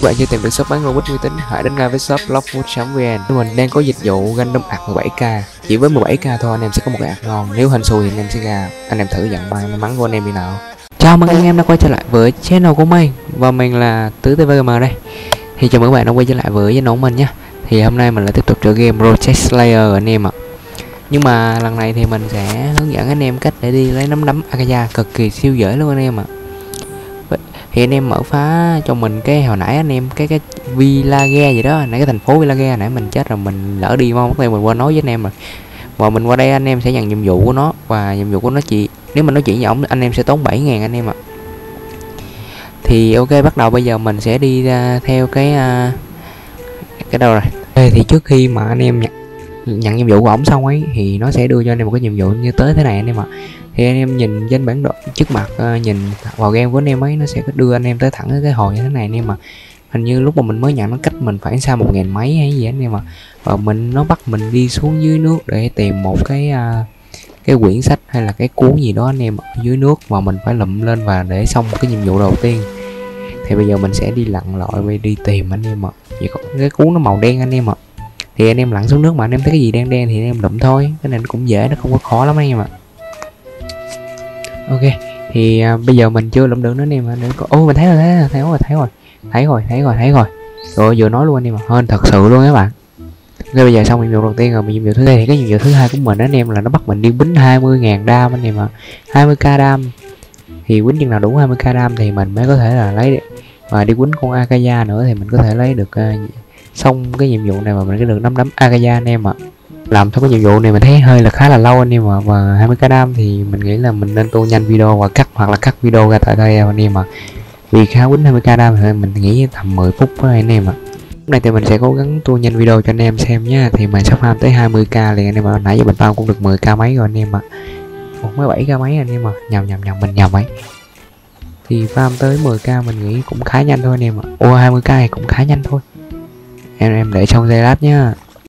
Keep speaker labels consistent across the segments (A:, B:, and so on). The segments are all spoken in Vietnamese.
A: bạn chưa tìm được shop bán Robux uy tín, hãy đến ngay với shop lockwood.vn. Mình đang có dịch vụ random ạc 17k. Chỉ với 17k thôi anh em sẽ có một cái ạc ngon. Nếu hên xui thì anh em sẽ ra. Anh em thử nhận may mắn của anh em đi nào. Chào mừng anh em đã quay trở lại với channel của mình. Và mình là Tứ TVM đây. Thì chào mừng các bạn đã quay trở lại với channel của mình nhé. Thì hôm nay mình lại tiếp tục chơi game Project Slayer anh em ạ. Nhưng mà lần này thì mình sẽ hướng dẫn anh em cách để đi lấy nắm đấm Akaya cực kỳ siêu dễ luôn anh em ạ. Thì anh em mở phá cho mình cái hồi nãy anh em cái Village gì đó, nãy cái thành phố Village nãy mình chết rồi, mình lỡ đi mất tay, mình qua nói với anh em rồi. Và mình qua đây anh em sẽ nhận nhiệm vụ của nó, và nhiệm vụ của nó nếu mình nói chuyện với ổng anh em sẽ tốn 7.000 anh em ạ. Thì ok, bắt đầu bây giờ mình sẽ đi ra theo cái đâu rồi. Thì trước khi mà anh em nhận nhiệm vụ của ổng xong ấy thì nó sẽ đưa cho anh em một cái nhiệm vụ như tới thế này anh em ạ. Thì anh em nhìn trên bản đồ trước mặt, nhìn vào game của anh em ấy, nó sẽ đưa anh em tới thẳng cái hồi như thế này anh em mà. Hình như lúc mà mình mới nhận nó cách mình phải xa 1.000 mấy hay gì anh em mà. Và nó bắt mình đi xuống dưới nước để tìm một cái quyển sách hay là cái cuốn gì đó anh em ở dưới nước, và mình phải lụm lên và để xong cái nhiệm vụ đầu tiên. Thì bây giờ mình sẽ đi lặn lội đi tìm anh em ạ. Chỉ có cái cuốn nó màu đen anh em ạ. Thì anh em lặn xuống nước mà anh em thấy cái gì đen đen thì anh em lụm thôi, cái này nó cũng dễ, nó không có khó lắm anh em ạ. Ok, thì bây giờ mình chưa lụm được nữa anh em ạ. Ô, mình thấy rồi. Rồi vừa nói luôn anh em ạ, hên thật sự luôn các bạn. Ok, bây giờ xong nhiệm vụ đầu tiên rồi, nhiệm vụ thứ hai thì cái nhiệm vụ thứ hai của mình anh em là nó bắt mình đi bính 20.000 đam anh em ạ. 20k đam. Thì quýnh chừng nào đủ 20k đam thì mình mới có thể là lấy, và đi quýnh con Akaya nữa thì mình có thể lấy được xong cái nhiệm vụ này, mà mình có được nắm đấm Akaya anh em ạ. Làm xong cái nhiệm vụ này mình thấy hơi là khá là lâu anh em ạ, và 20k đam thì mình nghĩ là mình nên tua nhanh video và cắt video ra tại đây anh em ạ. Vì khá quýnh 20k đam thì mình nghĩ tầm 10 phút với anh em ạ. Lúc này thì mình sẽ cố gắng tua nhanh video cho anh em xem nhá. Thì mình sắp farm tới 20k liền anh em ạ. Nãy giờ mình farm cũng được 10k mấy rồi anh em ạ. Mới 7k mấy anh em ạ. Nhầm mình nhầm ấy. Thì farm tới 10k mình nghĩ cũng khá nhanh thôi anh em ạ. 20k thì cũng khá nhanh thôi. Em để trong giây lát nhá.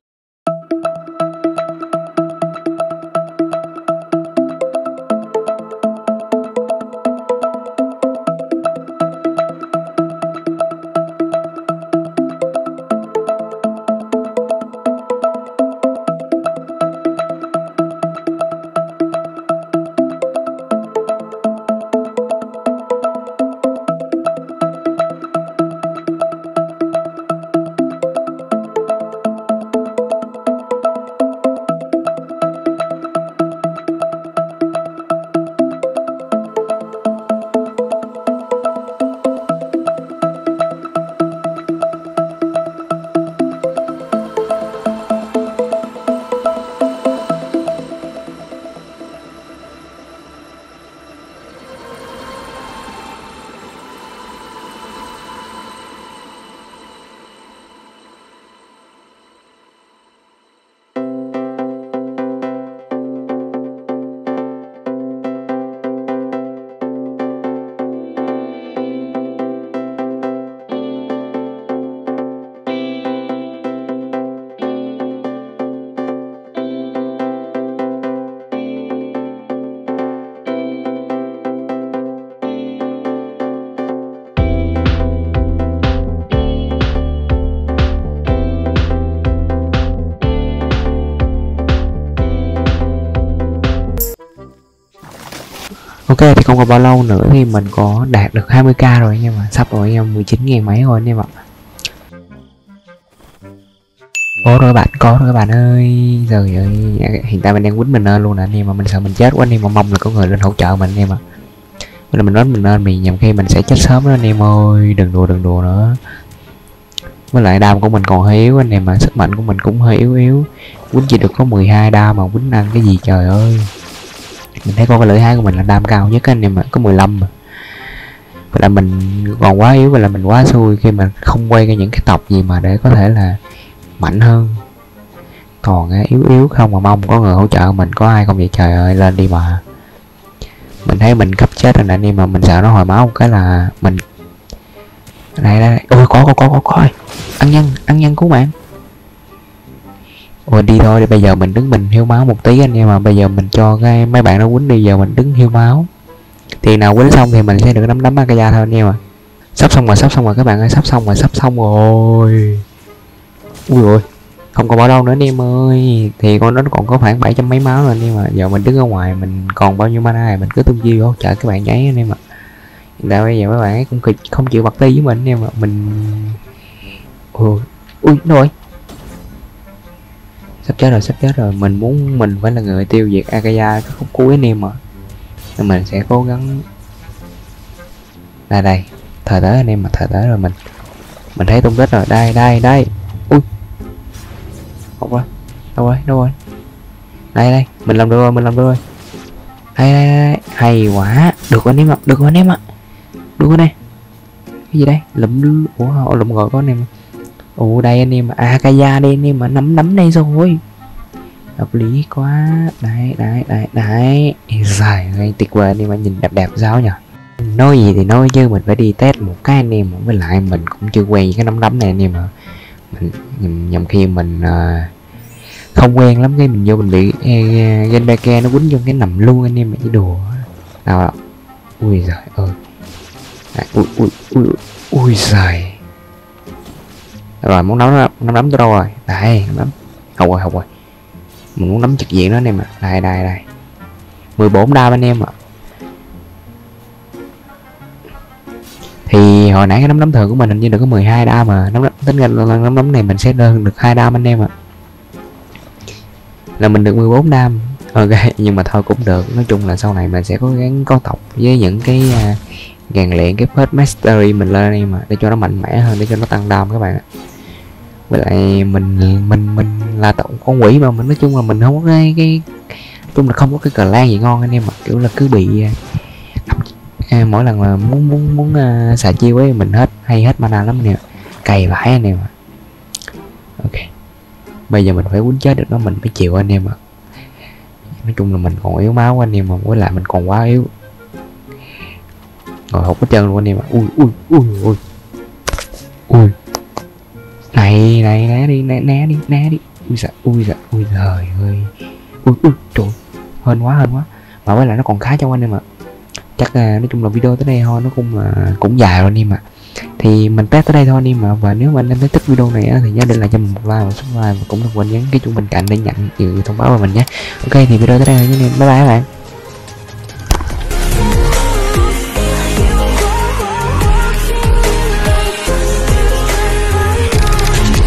A: Ok, thì không còn bao lâu nữa thì mình có đạt được 20k rồi anh em ạ. Sắp rồi anh em, 19.000 mấy rồi anh em ạ. Có rồi các bạn ơi. Trời ơi, hiện tại mình đang quýnh mình lên luôn nè anh em, mà mình sợ mình chết quá anh em, mà mong là có người lên hỗ trợ mình anh em ạ. Nên là mình nói mình lên vì nhằm khi mình sẽ chết sớm đó anh em ơi. Đừng đùa nữa. Với lại đam của mình còn hơi yếu anh em, mà sức mạnh của mình cũng hơi yếu. Quýnh chỉ được có 12 đam mà quýnh ăn cái gì trời ơi. Mình thấy con cái lưỡi hái của mình là đam cao nhất anh em ạ, có 15 mà. Vậy là mình còn quá yếu, vậy là mình quá xui khi mà không quay ra những cái tộc gì mà để có thể là mạnh hơn. Còn yếu không mà mong có người hỗ trợ mình, có ai không vậy trời ơi, lên đi mà. Mình thấy mình cấp chết rồi nè anh em, mà mình sợ nó hồi máu một cái là mình. Đây ôi có ăn nhân cứu mạng. Ôi đi thôi, thì bây giờ mình đứng mình hiếu máu một tí anh em, mà bây giờ mình cho cái mấy bạn nó quýnh đi, giờ mình đứng hiếu máu. Thì nào quýnh xong thì mình sẽ được nắm đấm Akaya thôi anh em ạ. Sắp xong rồi các bạn ơi, sắp xong rồi. Ui ôi, không còn bao đâu nữa anh em ơi. Thì con nó còn có khoảng 700 mấy máu rồi, nhưng mà giờ mình đứng ở ngoài mình còn bao nhiêu mana này mình cứ tung chiêu hỗ trợ các bạn nháy anh em ạ. Hiện tại bây giờ mấy bạn ấy cũng không chịu bật ti với mình anh em ạ. Mình ui rồi, sắp chết rồi. Mình phải là người tiêu diệt Akaya cái khúc cuối anh em ạ. Nên mình sẽ cố gắng. Đây thời tới anh em mà, thời tới rồi. Mình thấy tung tích rồi. Đây ui, không rồi, đâu rồi. Đây mình làm được rồi. Đây hay quá, được anh em ạ, được anh em. Cái gì đây, lụm lụm rồi có anh em. Đây anh em, Akaya đây anh em mà, nắm đây rồi, hợp lý quá. Đấy dài ngay tuyệt vời anh em ạ, nhìn đẹp sao nhỉ. Nói gì thì nói chứ mình phải đi test một cái anh em, với lại mình cũng chưa quen cái nắm này anh em ạ. Mình nhầm khi mình không quen lắm, cái mình vô mình bị Genbeke nó quýnh vô cái nằm luôn anh em, chứ đùa nào. Ui giời ơi. Ui giời. Rồi muốn nắm tới đâu rồi? Đây nắm. Học rồi. Mình muốn nắm trực diện đó anh em ạ. Đây 14 đam anh em ạ. Thì hồi nãy cái nắm thường của mình hình như được có 12 đam mà. Tính ra nắm này mình sẽ đơn được 2 đam anh em ạ. Là mình được 14 đam. Ok, nhưng mà thôi cũng được. Nói chung là sau này mình sẽ cố gắng có tộc với những cái rèn luyện cái First Mastery mình lên em mà, để cho nó mạnh mẽ hơn, để cho nó tăng đam các bạn ạ. Với lại mình là con quỷ mà, mình nói chung là mình không có cái chung là không có cái cờ lan gì ngon anh em mà, kiểu là cứ bị mỗi lần mà muốn xài chiêu ấy mình hết mana lắm nè, cày vãi anh em ạ. Ok, bây giờ mình phải quýnh chết được nó, mình phải chịu anh em ạ. Nói chung là mình còn yếu máu anh em mà, với lại mình còn quá yếu rồi, hụt hết chân luôn anh em ạ. Ui này né đi. Ui giời ơi. Ui trời, hên quá. Mà với lại nó còn khá trong anh em ạ. Chắc là nói chung là video tới đây thôi, nó cũng dài rồi anh em ạ. Thì mình test tới đây thôi anh em ạ. Và nếu mà anh em thấy thích video này á, thì nhớ để lại cho mình một like và subscribe, và cũng đừng quên nhấn cái chuông bên cạnh để nhận nhiều thông báo của mình nhé. Ok, thì video tới đây thôi anh em, bye bye các bạn.